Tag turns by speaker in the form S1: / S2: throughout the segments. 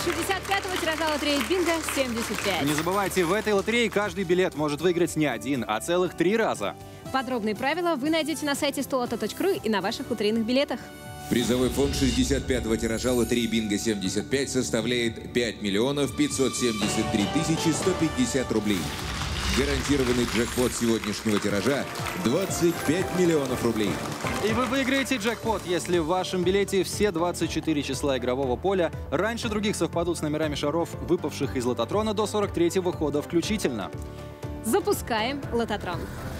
S1: 65-го тиража лотереи «Бинго» 75.
S2: Не забывайте, в этой лотерее каждый билет может выиграть не один, а целых 3 раза.
S1: Подробные правила вы найдете на сайте stoloto.ru и на ваших лотерейных билетах.
S3: Призовой фонд 65-го тиража лотереи «Бинго» 75 составляет 5 миллионов 573 тысячи 150 рублей. Гарантированный джекпот сегодняшнего тиража – 25 миллионов рублей.
S2: И вы выиграете джекпот, если в вашем билете все 24 числа игрового поля раньше других совпадут с номерами шаров, выпавших из лототрона до 43-го хода включительно.
S1: Запускаем лототрон.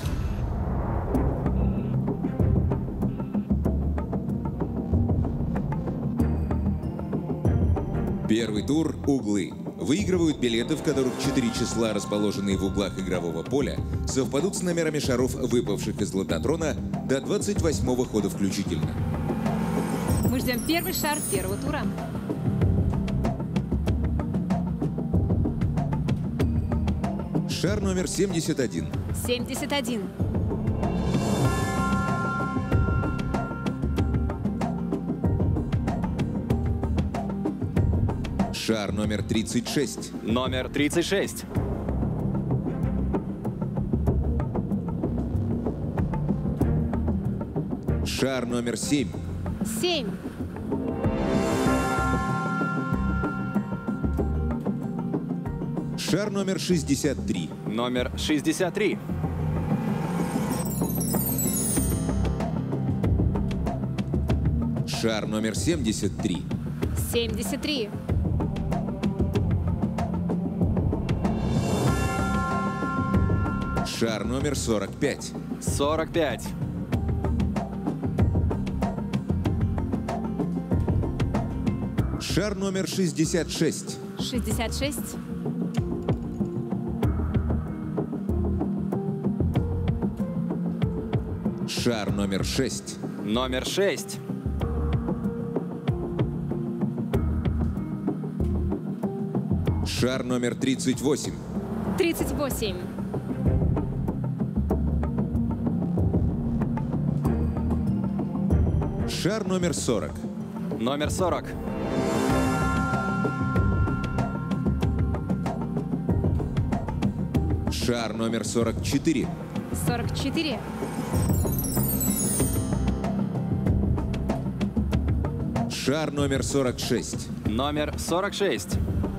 S3: Первый тур – углы. Выигрывают билеты, в которых 4 числа, расположенные в углах игрового поля, совпадут с номерами шаров, выпавших из лототрона, до 28-го хода включительно.
S1: Мы ждем первый шар первого тура.
S3: Шар номер 71.
S1: 71.
S3: Шар номер 36.
S2: Номер 36.
S3: Шар номер 7.
S1: 7.
S3: Шар номер 63.
S2: Номер 63.
S3: Шар номер 73.
S1: 73.
S3: Шар номер 45.
S2: 45.
S3: Шар номер 66.
S1: 66.
S3: Шар номер 6.
S2: Номер 6.
S3: Шар номер 38.
S1: 38.
S3: Шар номер 40.
S2: Номер 40.
S3: Шар номер 44.
S1: 44.
S3: Шар номер 46.
S2: Номер 46.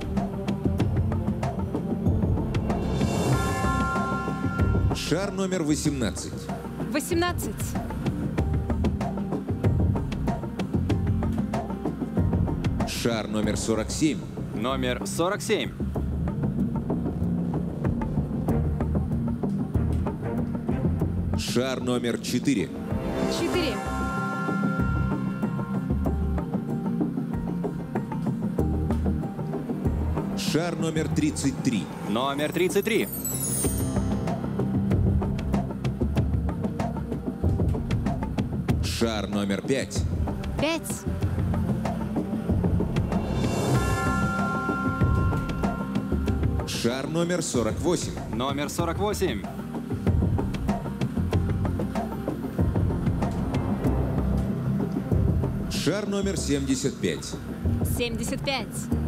S3: Шар номер 18.
S1: 18.
S3: Шар номер 47.
S2: Номер 47.
S3: Шар номер 4.
S1: 4.
S3: Шар номер 33.
S2: Номер 33.
S3: Шар номер 5.
S1: 5.
S3: Шар номер 48.
S2: Номер 48.
S3: Шар номер 75.
S1: 75.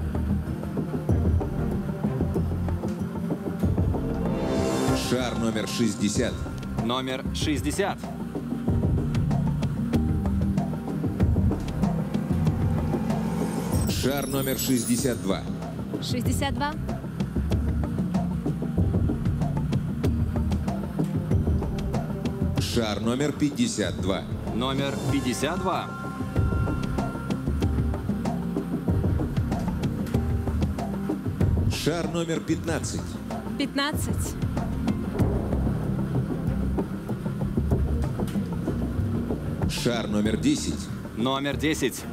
S3: Шар номер 60.
S2: Номер 60.
S3: Шар номер 62.
S1: 62.
S3: Шар номер 52.
S2: Номер 52.
S3: Шар номер 15.
S1: 15.
S3: Шар номер 10.
S2: Номер 10.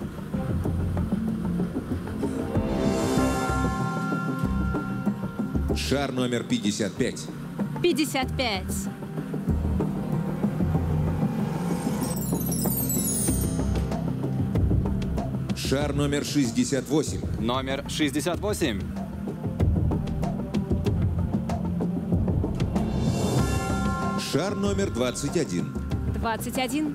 S3: Шар номер 55.
S1: 55.
S3: Шар номер 68.
S2: Номер 68.
S3: Шар номер 21.
S1: 21.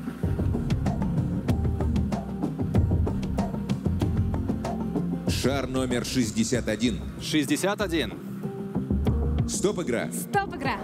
S3: Шар номер 61.
S2: 61.
S3: Стоп игра.
S1: Стоп, игра.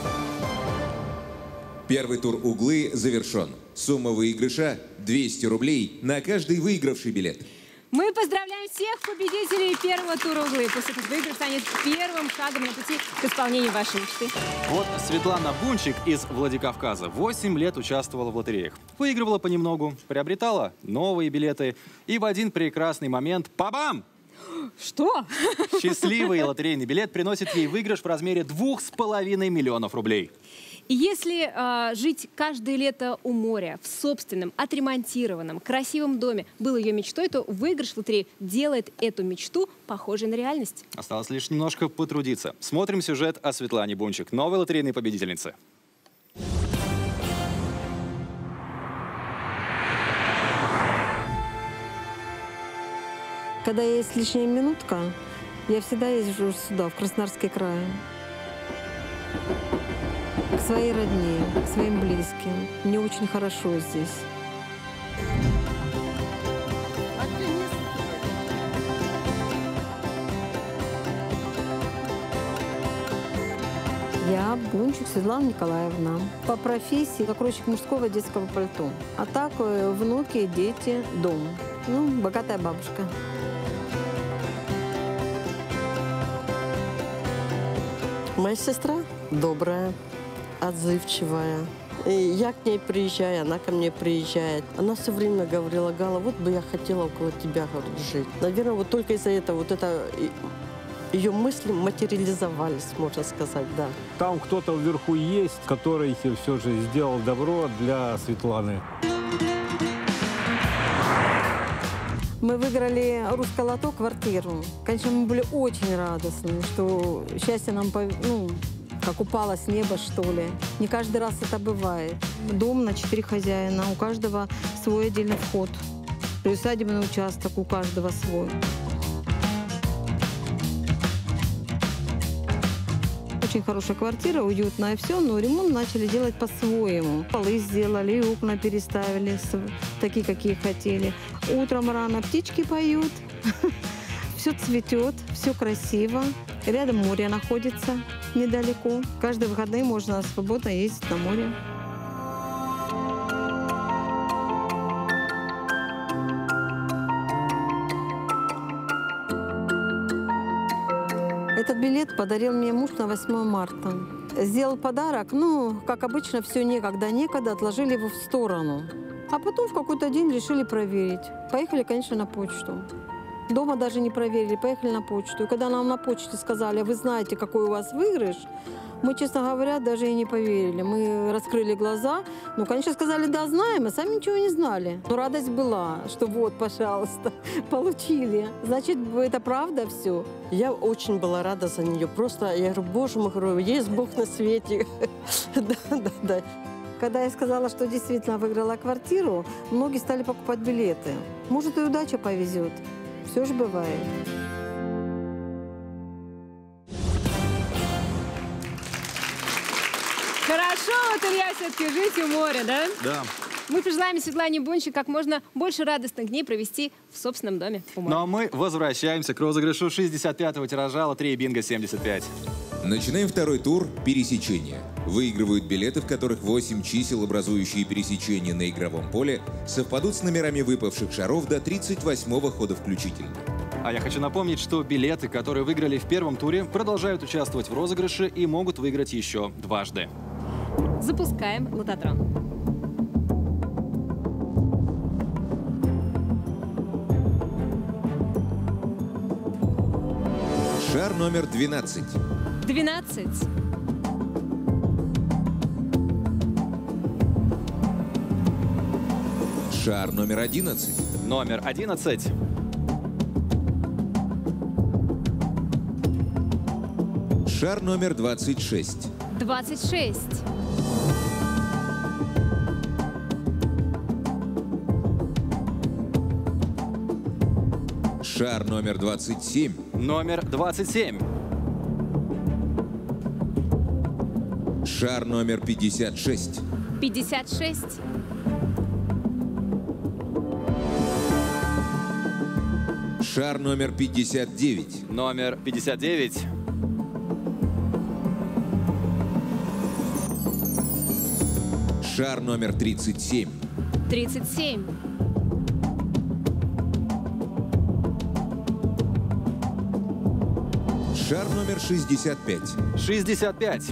S3: Первый тур углы завершен. Сумма выигрыша 200 рублей на каждый выигравший билет.
S1: Мы поздравляем всех победителей первого тура углы. Пусть этот выигрыш станет первым шагом на пути к исполнению вашей мечты.
S2: Вот Светлана Бунчик из Владикавказа 8 лет участвовала в лотереях. Выигрывала понемногу, приобретала новые билеты. И в один прекрасный момент — па-бам!
S1: Что?
S2: Счастливый лотерейный билет приносит ей выигрыш в размере 2,5 миллионов рублей.
S1: И если жить каждое лето у моря, в собственном, отремонтированном, красивом доме было ее мечтой, то выигрыш в лотерею делает эту мечту похожей на реальность.
S2: Осталось лишь немножко потрудиться. Смотрим сюжет о Светлане Бунчик, новой лотерейной победительнице.
S4: Когда есть лишняя минутка, я всегда езжу сюда, в Краснодарский край. К своей родне, к своим близким. Мне очень хорошо здесь. Я Бунчик Светлана Николаевна. По профессии закройщик мужского детского пальто. А так внуки, дети, дом. Ну, богатая бабушка.
S5: Моя сестра добрая, отзывчивая. И я к ней приезжаю, она ко мне приезжает. Она все время говорила: Гала, вот бы я хотела около тебя, говорит, жить. Наверное, вот только из-за этого вот это ее мысли материализовались, можно сказать, да.
S6: Там кто-то вверху есть, который все же сделал добро для Светланы.
S4: Мы выиграли «Русское лото» квартиру. Конечно, мы были очень радостны, что счастье нам, как упало с неба, что ли. Не каждый раз это бывает. Дом на 4 хозяина, у каждого свой отдельный вход. Приусадебный участок, у каждого свой. Очень хорошая квартира, уютная, все, но ремонт начали делать по-своему. Полы сделали, и окна переставили, такие, какие хотели. Утром рано птички поют, все цветет, все красиво. Рядом море находится недалеко. Каждые выходные можно свободно ездить на море. Этот билет подарил мне муж на 8 марта. Сделал подарок, как обычно, все некогда, отложили его в сторону. А потом в какой-то день решили проверить. Поехали, конечно, на почту. Дома даже не проверили, поехали на почту. И когда нам на почте сказали: вы знаете, какой у вас выигрыш, мы, честно говоря, даже и не поверили. Мы раскрыли глаза. Конечно, сказали: да, знаем, а сами ничего не знали. Но радость была, что вот, пожалуйста, получили. Значит, это правда все.
S5: Я очень была рада за нее. Просто я говорю: боже мой, говорю, есть Бог на свете. Да.
S4: Когда я сказала, что действительно выиграла квартиру, многие стали покупать билеты. Может, и удача повезет. Все же бывает.
S1: Хорошо, вот, Илья, все-таки жить у моря, да?
S2: Да.
S1: Мы пожелаем Светлане Бунчик как можно больше радостных дней провести в собственном доме у моря.
S2: Ну а мы возвращаемся к розыгрышу 65-го тиража лотереи «Бинго-75».
S3: Начинаем второй тур «Пересечение». Выигрывают билеты, в которых 8 чисел, образующие пересечение на игровом поле, совпадут с номерами выпавших шаров до 38-го хода включительно.
S2: А я хочу напомнить, что билеты, которые выиграли в первом туре, продолжают участвовать в розыгрыше и могут выиграть еще дважды.
S1: Запускаем лототрон.
S3: Шар номер 12.
S1: 12.
S3: Шар номер 11.
S2: Номер 11.
S3: Шар номер 26.
S1: 26.
S3: Шар номер 27.
S2: Номер 27.
S3: Шар номер 56. Шар номер 59.
S2: Номер 59.
S3: Шар номер 37.
S1: 37.
S3: Шар номер 65.
S2: 65.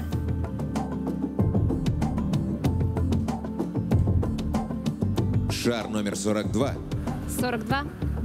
S3: Шар номер 42.
S1: 42.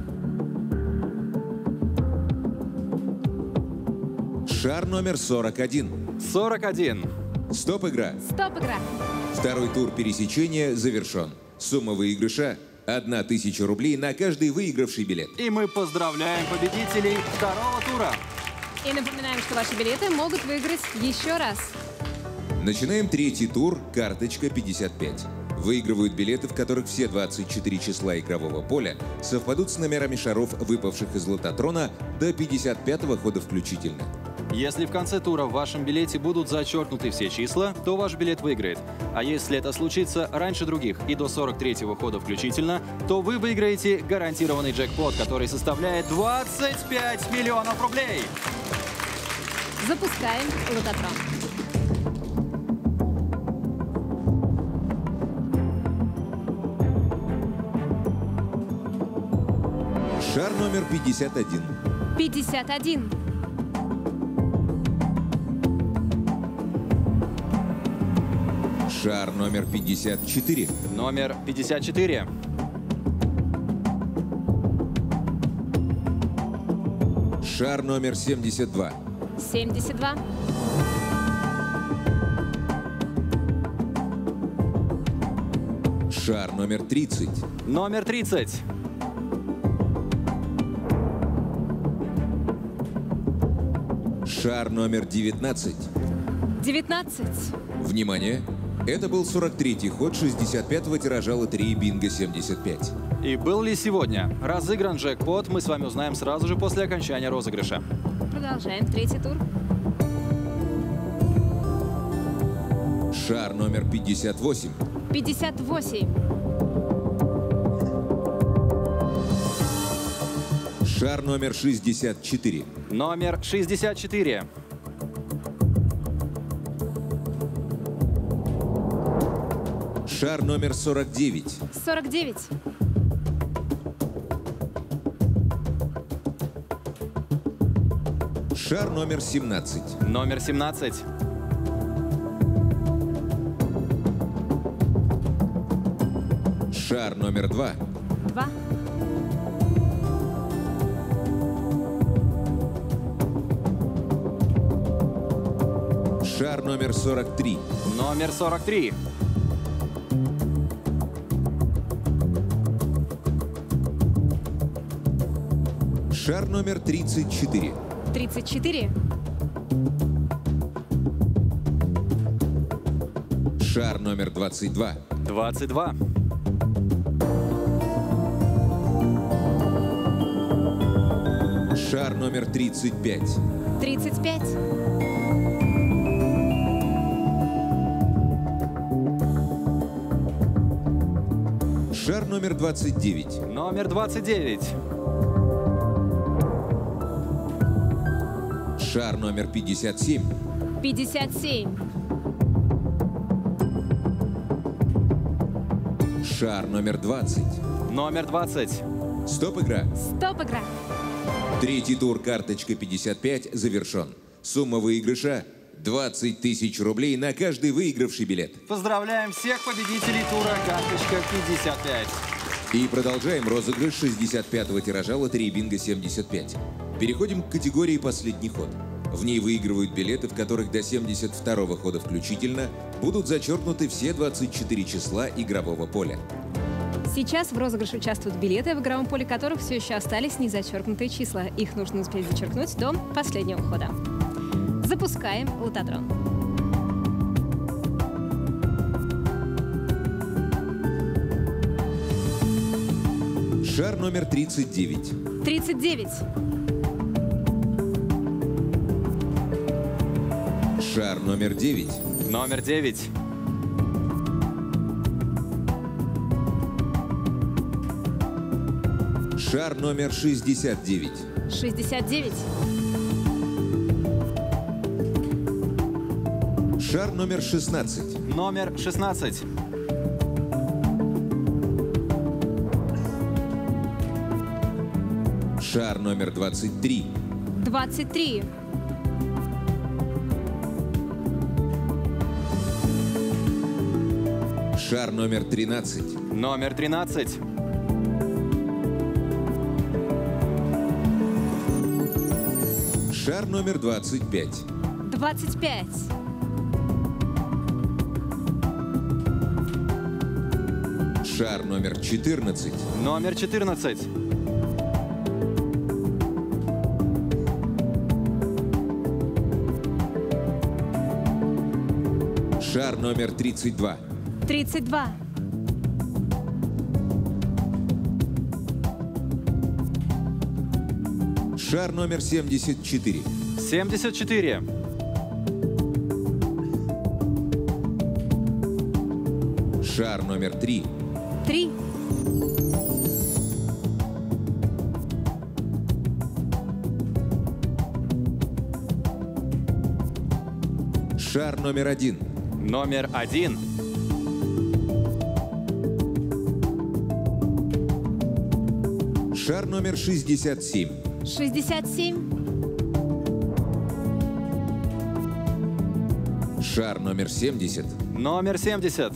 S3: Шар номер 41.
S2: 41.
S3: Стоп, игра.
S1: Стоп, игра.
S3: Второй тур пересечения завершен. Сумма выигрыша – 1000 рублей на каждый выигравший билет.
S2: И мы поздравляем победителей второго тура.
S1: И напоминаем, что ваши билеты могут выиграть еще раз.
S3: Начинаем третий тур «Карточка 55». Выигрывают билеты, в которых все 24 числа игрового поля совпадут с номерами шаров, выпавших из лототрона, до 55-го хода включительно.
S2: Если в конце тура в вашем билете будут зачеркнуты все числа, то ваш билет выиграет. А если это случится раньше других и до 43-го хода включительно, то вы выиграете гарантированный джекпот, который составляет 25 миллионов рублей.
S1: Запускаем лототрон.
S3: Шар номер 51.
S1: 51.
S3: Шар номер 54.
S2: Номер 54.
S3: Шар номер 72.
S1: 72.
S3: Шар номер 30.
S2: Номер 30.
S3: Шар номер 19.
S1: 19.
S3: Внимание! Это был 43-й ход 65-го тиража лотереи «Бинго-75».
S2: И был ли сегодня разыгран джекпот, мы с вами узнаем сразу же после окончания розыгрыша.
S1: Продолжаем третий тур.
S3: Шар номер 58.
S1: 58.
S3: Шар номер 64.
S2: Номер 64.
S3: Шар номер 49.
S1: 49.
S3: Шар номер 17.
S2: Номер 17.
S3: Шар номер 2.
S1: 2.
S3: Шар номер 43.
S2: Номер 43.
S3: Шар номер 34.
S1: 34.
S3: Шар номер 22.
S2: 22.
S3: Шар номер 35.
S1: 35.
S3: Шар номер 29.
S2: Номер 29.
S3: Шар номер 57.
S1: 57.
S3: Шар номер 20.
S2: Номер 20.
S3: Стоп, игра.
S1: Стоп, игра.
S3: Третий тур «Карточка 55» завершен. Сумма выигрыша – 20 000 рублей на каждый выигравший билет.
S2: Поздравляем всех победителей тура «Карточка 55».
S3: И продолжаем розыгрыш 65-го тиража лотереи «Бинго-75». Переходим к категории «Последний ход». В ней выигрывают билеты, в которых до 72-го хода включительно будут зачеркнуты все 24 числа игрового поля.
S1: Сейчас в розыгрыше участвуют билеты, в игровом поле которых все еще остались незачеркнутые числа. Их нужно успеть зачеркнуть до последнего хода. Запускаем лототрон.
S3: Шар номер 39.
S1: 39.
S3: Шар номер 9.
S2: Номер 9.
S3: Шар номер 69.
S1: 69.
S3: Шар номер 16.
S2: Номер 16.
S3: Шар номер 23.
S1: 23.
S3: Шар номер 13.
S2: Номер 13.
S3: Шар номер 25.
S1: 25.
S3: Шар номер 14.
S2: Номер 14.
S3: Шар номер 32.
S1: 32.
S3: Шар номер 74.
S2: 74.
S3: Шар номер 3.
S1: 3.
S3: Шар номер 1.
S2: Номер 1.
S3: Шар номер 67.
S1: 67.
S3: Шар номер 70.
S2: Номер 70.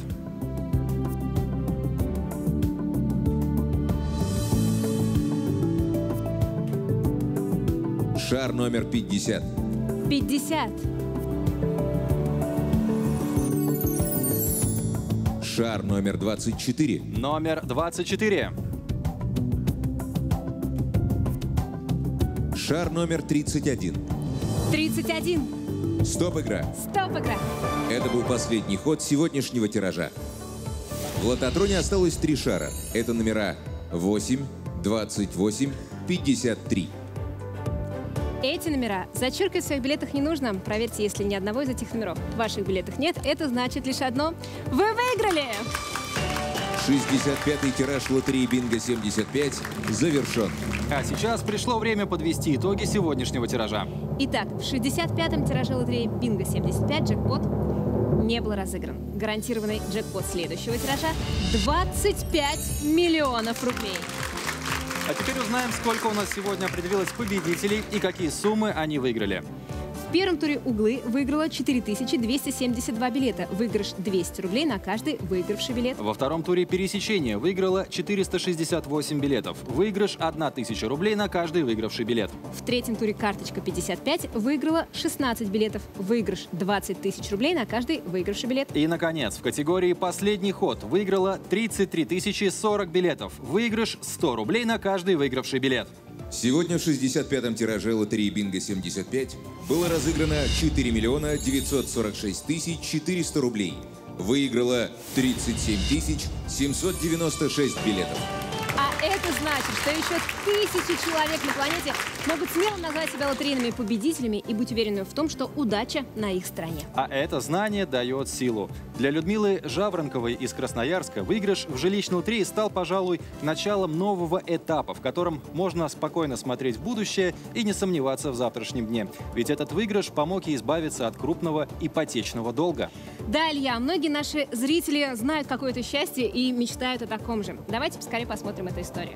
S3: Шар номер 50.
S1: 50.
S3: Шар номер 24.
S2: Номер 24.
S3: Шар номер 31.
S1: 31.
S3: Стоп, игра.
S1: Стоп, игра.
S3: Это был последний ход сегодняшнего тиража. В лототроне осталось 3 шара. Это номера 8, 28, 53.
S1: Эти номера зачеркивать в своих билетах не нужно. Проверьте, если ни одного из этих номеров в ваших билетах нет, это значит лишь одно. Вы выиграли!
S3: 65-й тираж лотереи Бинго-75 завершен.
S2: А сейчас пришло время подвести итоги сегодняшнего тиража.
S1: Итак, в 65-м тираже лотереи Бинго-75 джекпот не был разыгран. Гарантированный джекпот следующего тиража – 25 миллионов рублей.
S2: А теперь узнаем, сколько у нас сегодня определилось победителей и какие суммы они выиграли.
S1: В первом туре «Углы» выиграла 4272 билета. Выигрыш 200 рублей на каждый выигравший билет.
S2: Во втором туре «Пересечение» выиграла 468 билетов. Выигрыш 1000 рублей на каждый выигравший билет.
S1: В третьем туре «Карточка 55» выиграла 16 билетов. Выигрыш 20 тысяч рублей на каждый выигравший билет.
S2: И, наконец, в категории «Последний ход» выиграла 33 040 билетов. Выигрыш 100 рублей на каждый выигравший билет.
S3: Сегодня в 65-м тираже лотереи Бинго-75 было разыграно 4 946 400 рублей. Выиграло 37 796 билетов.
S1: А это значит, что еще 1000 человек на планете могут смело назвать себя лотерейными победителями и быть уверены в том, что удача на их стороне.
S2: А это знание дает силу. Для Людмилы Жаворонковой из Красноярска выигрыш в жилищной лотерее стал, пожалуй, началом нового этапа, в котором можно спокойно смотреть в будущее и не сомневаться в завтрашнем дне. Ведь этот выигрыш помог ей избавиться от крупного ипотечного долга.
S1: Да, Илья, многие наши зрители знают какое-то счастье и мечтают о таком же. Давайте поскорее посмотрим эту историю.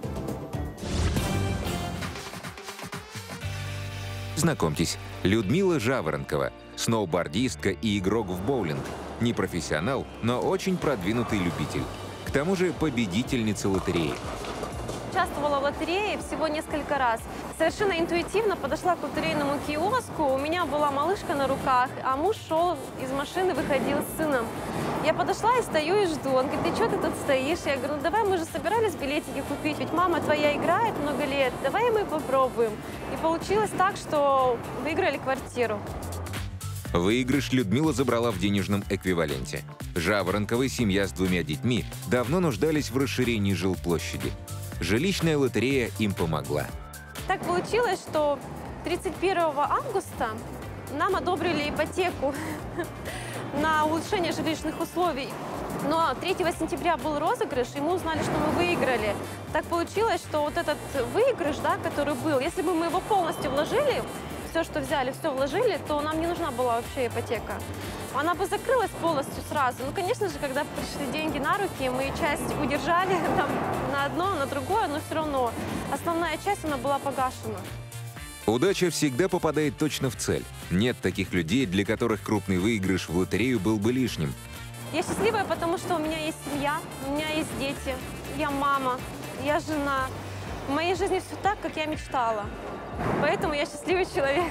S3: Знакомьтесь, Людмила Жаворонкова, сноубордистка и игрок в боулинг. Не профессионал, но очень продвинутый любитель. К тому же победительница лотереи.
S7: Участвовала в лотерее всего несколько раз. Совершенно интуитивно подошла к лотерейному киоску. У меня была малышка на руках, а муж шел из машины, выходил с сыном. Я подошла и стою и жду. Он говорит: ты что ты тут стоишь? Я говорю: ну давай, мы же собирались билетики купить, ведь мама твоя играет много лет, давай мы попробуем. И получилось так, что выиграли квартиру.
S3: Выигрыш Людмила забрала в денежном эквиваленте. Жаворонковой семья с 2 детьми давно нуждались в расширении жилплощади. Жилищная лотерея им помогла.
S7: Так получилось, что 31 августа нам одобрили ипотеку на улучшение жилищных условий. Но 3 сентября был розыгрыш, и мы узнали, что мы выиграли. Так получилось, что вот этот выигрыш, да, который был, если бы мы его полностью вложили, все, что взяли, все вложили, то нам не нужна была вообще ипотека. Она бы закрылась полностью сразу. Ну, конечно же, когда пришли деньги на руки, мы часть удержали там, на одно, на другое, но все равно основная часть, она была погашена.
S3: Удача всегда попадает точно в цель. Нет таких людей, для которых крупный выигрыш в лотерею был бы лишним.
S7: Я счастливая, потому что у меня есть семья, у меня есть дети, я мама, я жена. В моей жизни все так, как я мечтала. Поэтому я счастливый человек.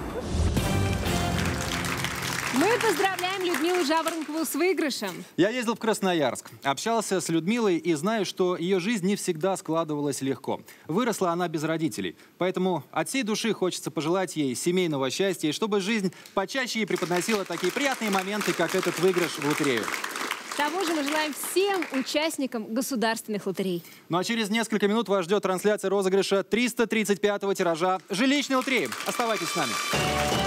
S1: Мы поздравляем Людмилу Жаворонкову с выигрышем.
S2: Я ездил в Красноярск, общался с Людмилой и знаю, что ее жизнь не всегда складывалась легко. Выросла она без родителей. Поэтому от всей души хочется пожелать ей семейного счастья, и чтобы жизнь почаще ей преподносила такие приятные моменты, как этот выигрыш в лотерею.
S1: Того же мы желаем всем участникам государственных лотерей.
S2: Ну а через несколько минут вас ждет трансляция розыгрыша 335-го тиража жилищной лотереи. Оставайтесь с нами.